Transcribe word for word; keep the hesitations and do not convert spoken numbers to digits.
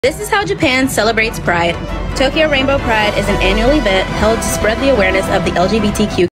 This is how Japan celebrates Pride. Tokyo Rainbow Pride is an annual event held to spread the awareness of the L G B T Q